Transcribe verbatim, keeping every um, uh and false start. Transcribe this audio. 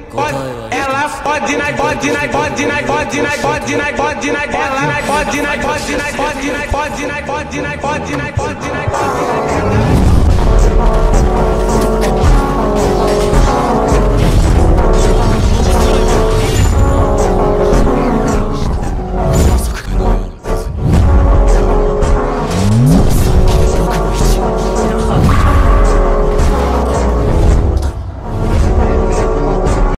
ela pode na pode na pode na pode na pode na pode na ela pode na pode na pode na pode na pode na pode na pode